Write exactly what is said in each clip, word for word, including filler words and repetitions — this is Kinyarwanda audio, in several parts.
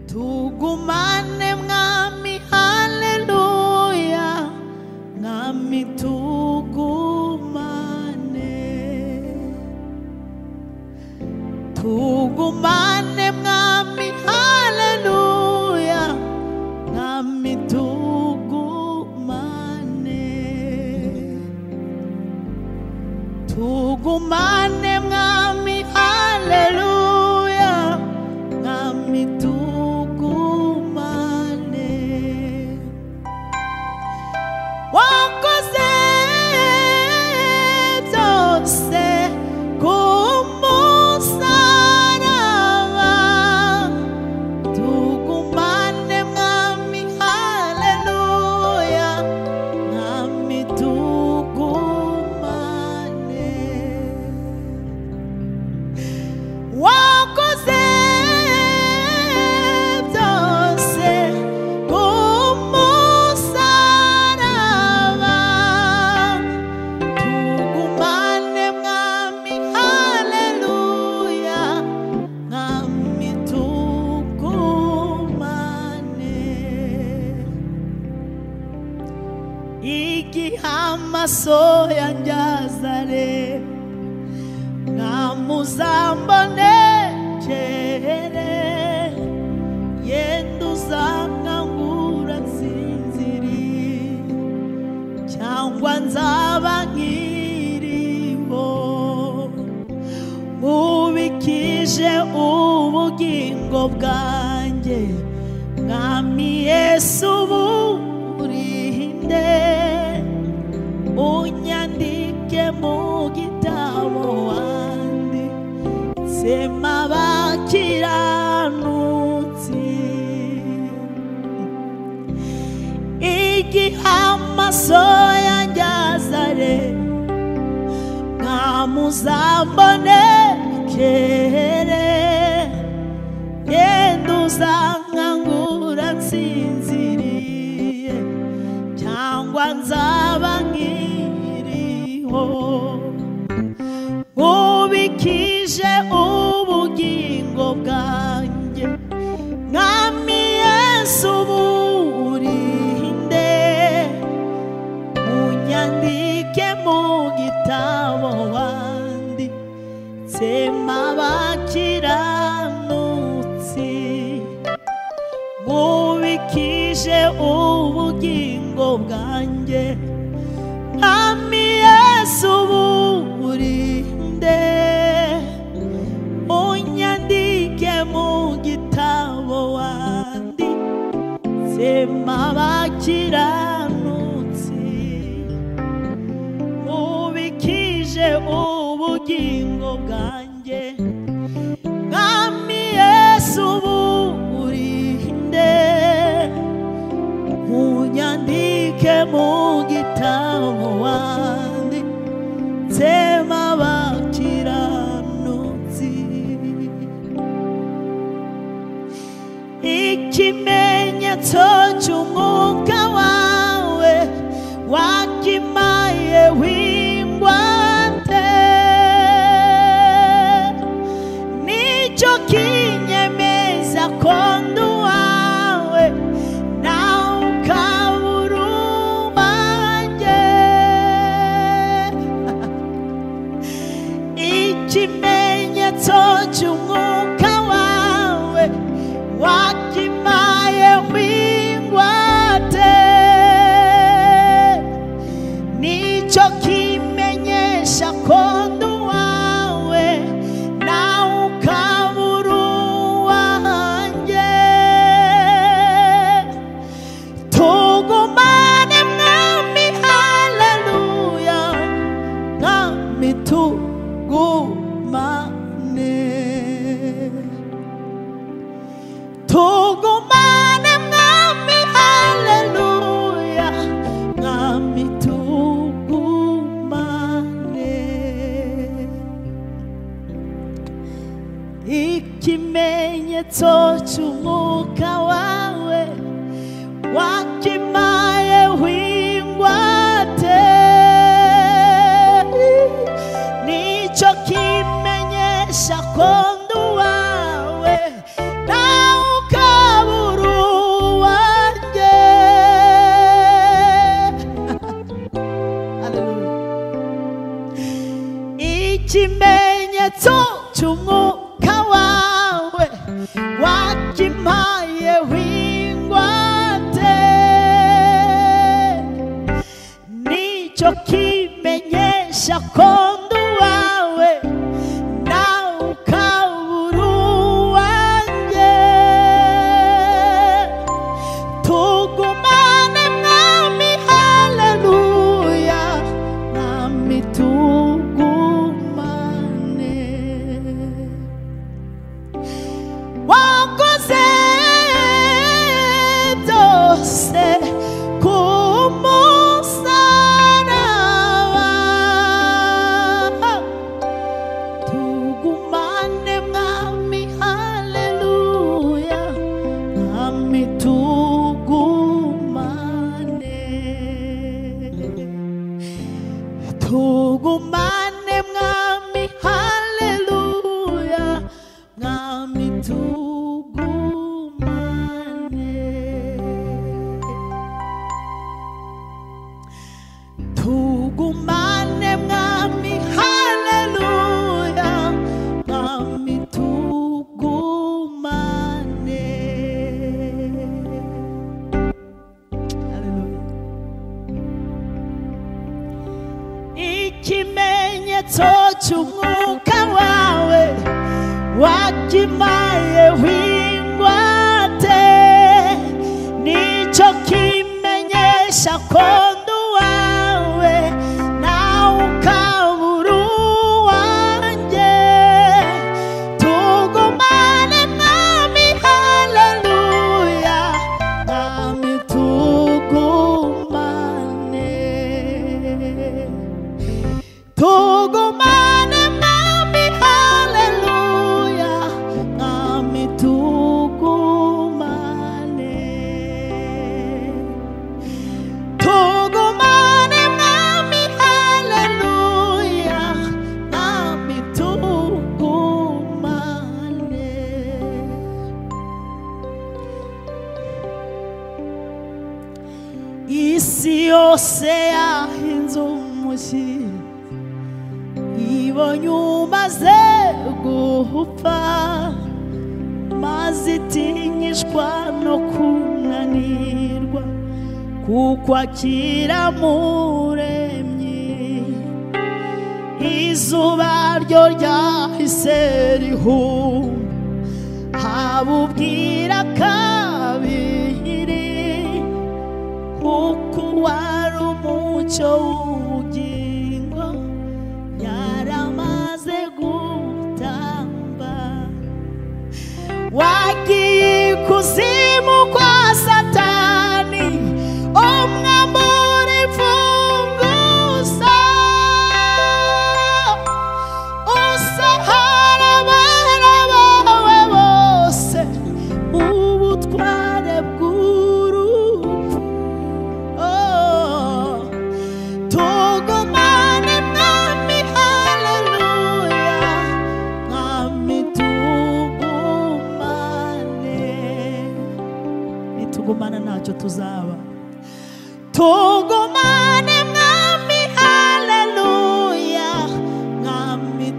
tugumane mwami haleluya mwami tugumane tugumane mwami haleluya mwami tugumane tugumane mwami haleluya mwami tugumane wakoze byose ku musaraba tugumane mwami haleluya mwami tugumane wakoze byose ku musaraba tugumane mwami haleluya mwami tugumane igihe amaso yanjye azare namuzambonekere yenda uzankangura nsinziriye cyangwa nzaba nkiriho mubikije ubugingo bwanjye mwami Yesu burinde unyandike mu gitabo wandi sema bakiranutsi igihe amaso yanjye azare namuzambonekere yenda uzankangura nsinziriye cyangwa nzaba nkiriho mubikije ubugingo bwanjye mwami Yesu burinde unyandike mu gitabo wandi sema bakiranutsi mubikije ubugingo bwanjye mwami Yesu burinde unyandike mu gitabo wandi sema bakiranutsi mubikije ubugingo bwanjye mwami Yesu burinde unyandike mu gitabo wandi sema bakiranutsi ikimenyetso cy'umwuka wawe wakimaye wingwate nicyo kinyemeza ko ndi uwawe nawe ukabura uwanjye ikimenyetso cy'umwuka wawe wakimaye wingwate nicyo kimenyesha ko ndi uwawe nawe ukabura uwanjye tugumane mwami haleluya mwami tugumane tugumane mwami haleluya mwami tugumane ikimenyetso cy'umwuka wawe wakimaye wingwate nicyo kimenyesha ko ndi uwawe nawe ukaba wakimpaye w'ingwate nicyo kimenyesha ko ndi uwawe nawe ukabura uwanjye tugumane mwami haleluya mwami tugumane wakoze byose ku musaraba tugumane mwami haleluya mwami tugumane tugumane mwami haleluya mwami tugumane tugumane mwami haleluya mwami tugumane haleluya ikimenyetso cy'umwuka wawe wakimpaye w'ingwate nicyo kimenyesha ko ndi uwawe nawe ukabura uwanjye tugumane mwami haleluya mwami tugumane tugumane mwami haleluya mwami tugumane tugumane mwami haleluya mwami tugumane isi yose yahinze umushyitsi ibonye umaze gupfa maze itinyishwa no kunanirwa kuko akira muremyi izuba ryo ryahise rihuma haba ubwira kabiri kuko wari umucyo w'ubugingo yaramaze gutamba wagiye ikuzimu kwa satani umwambura imfunguzo usahara abana bawe bose ubutware bw'urupfu oh. tugumane mwami haleluya mwami tugumane nitugumana ntacyo tuzaba tugumane mwami haleluya mwami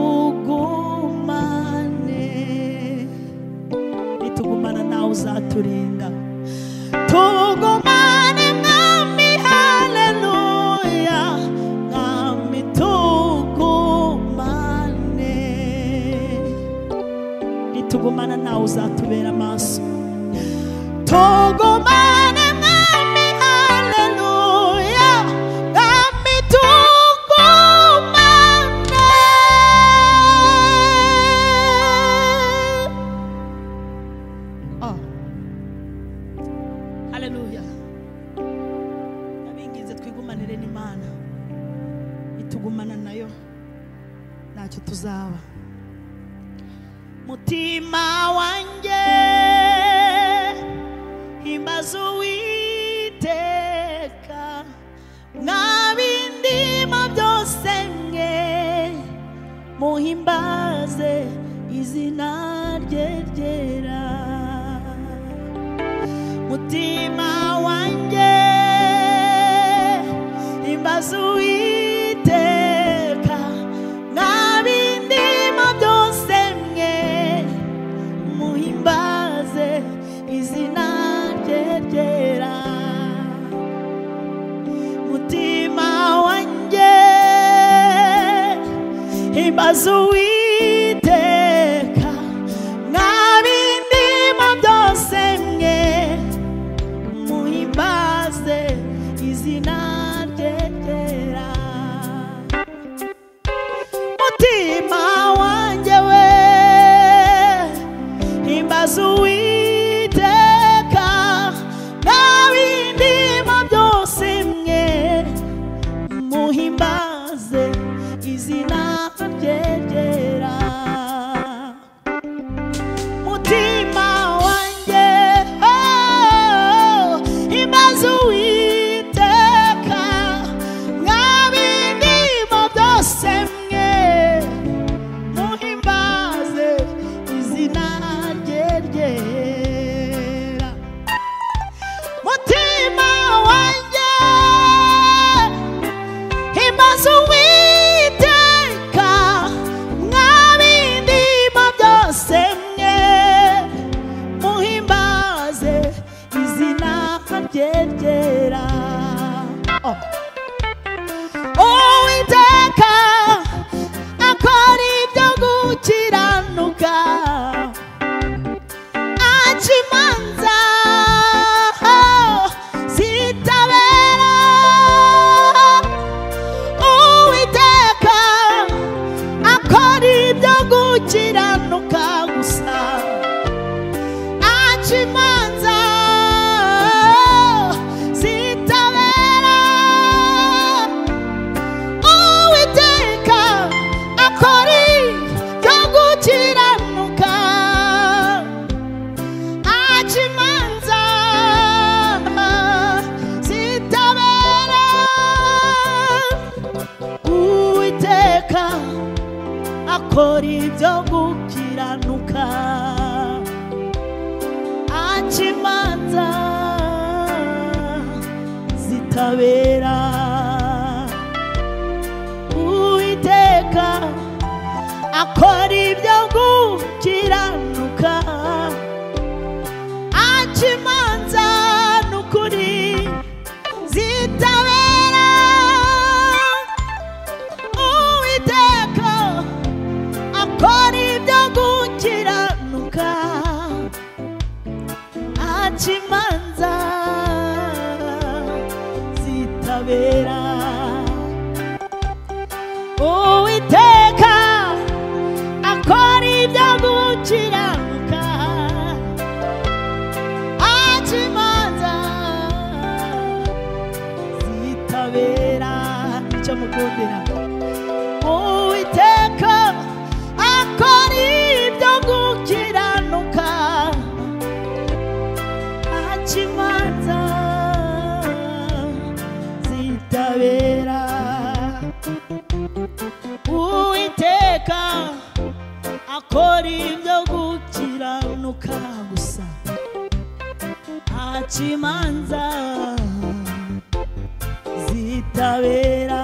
tugumane nitugumana nawe uzaturinda tugumane mwami haleluya mwami tugumane nitugumana nawe uzatubera amaso tugumane mwami haleluya mwami tugumane oh. haleluya nabingize twigumanire n'Imana itugumana nayo ntacyo tuzaba mutima wanjye himbaza Uwiteka mwabindimo byose mwe muhimbaze izina rye ryera mutima wanjye himbaza Uwiteka mwabindimo byose mwe muhimbaze izina rye ryera. Mutima wanjye himbaza Uwiteka, mwa bindimo byose mwe muhimbaze izina rye ryera. Mutima wanjye we himbaza Uwiteka, mwa bindimo byose mwe muhimbaze izina rye ryera. Mutima wanjye oh, himbaza Uwiteka, mwa bindimo byose mwe muhimbaze izina rye ryera. Mutima wanjye himbaza Uwiteka, mwa bindimo byose mwe muhimbaze izina rye ryera. Oh. Uwiteka akora ibyo gukiranuka, aca imanza zitabera. Uwiteka akora ibyo gukiranuka gusa, aca imanza zitabera. Uwiteka akora ibyo gukiranuka, aca imanza zitabera. Uwiteka akora ibyo gukiranuka, aca imanza zitabera. Uwiteka akora ibyo gukiranuka, aca imanza n'ukuri zitabera. Uwiteka akora ibyo gukiranuka, aca imanza zitabera. Uwiteka akora ibyo gukiranuka, aca imanza zitabera. Nicyo mukundira. Uwiteka akora ibyo gukiranuka, aca imanza zitabera. Uwiteka akora ibyo gukiranuka gusa, aca imanza zitabera.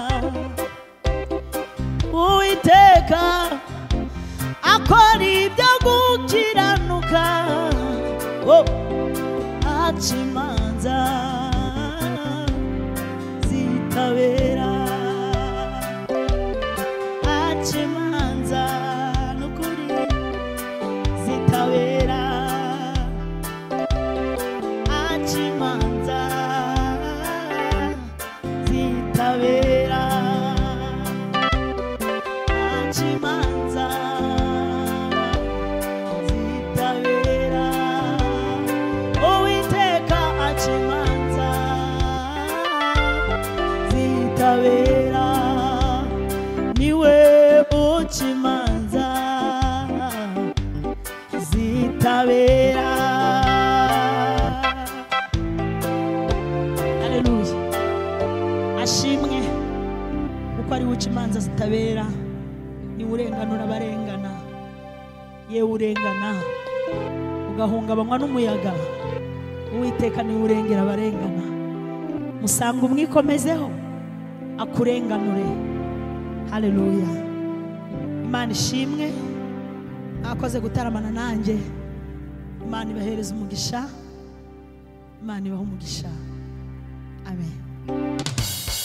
Uwiteka akora ibyo gukiranuka, oh, aca imanza zitabera. Aca imanza n'ukuri zitabera. Aca imanza zitabera. Aca imanza zitabera. Uwiteka aca imanza zitabera. Niwe uca imanza zitabera. Haleluya. Ashimwe kuko ari uca imanza zitabera. Ni urenganura abarengana, yewe urengana ugahungabanywa n'umuyaga. Uwiteka ni urengera abarengana. Musanga umwikomezeho akurenganure. Haleluya. Imana ishimwe akoze gutaramana nanjye. Imana ibahereza umugisha, Imana ibaha umugisha. Amen.